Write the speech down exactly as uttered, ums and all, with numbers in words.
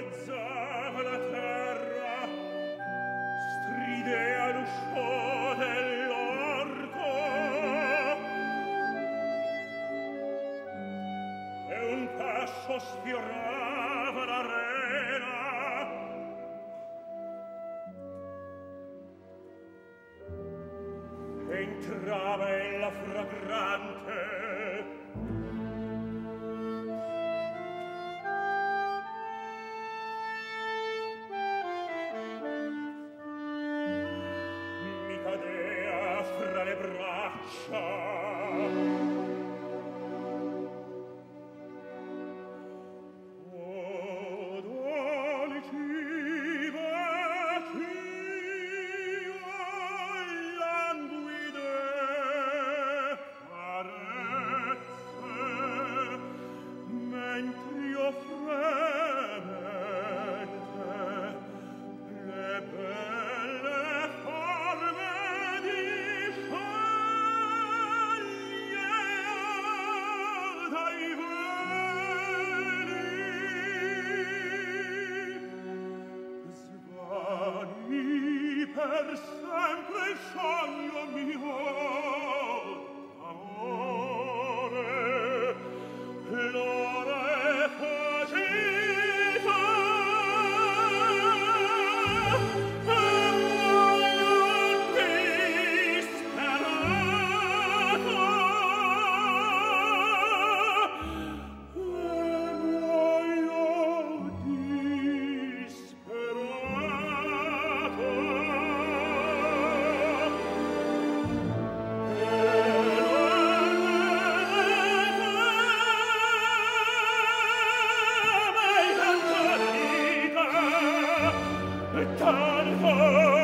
agonezzava la terra, stridea l'uscio dell'orto, e un passo sfiorava l'arena. Entrava ella fragrante, mi cadea fra le braccia. Per sempre il sogno mio amore, l'ora è fuggita e muoio disperato, e muoio disperato. Tanto